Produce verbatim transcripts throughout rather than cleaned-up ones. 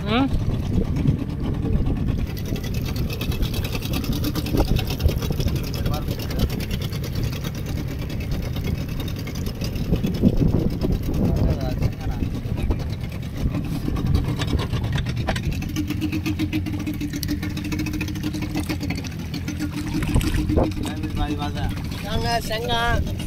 ம் Sanga, sanga.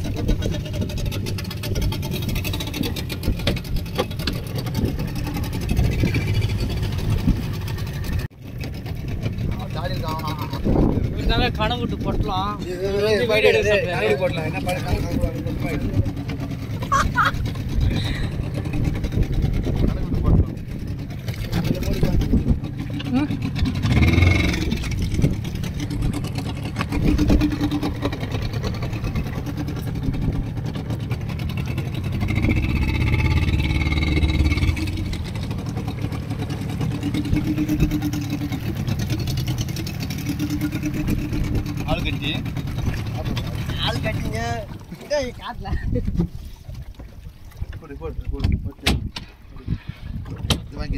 இதுதாங்க கனவுட்டு போட்டலாம். வீடியோ போடலாம். என்ன பாருங்க. ஆள் கட்டி ஆள் கட்டிங்க காட்டல போடு போடு போடு போடு இது வாங்கி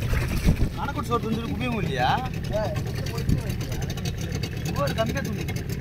கணக்கு சோறு துண்டு குப்பையும் இல்லையா ஒரு கம்மியாக துண்டு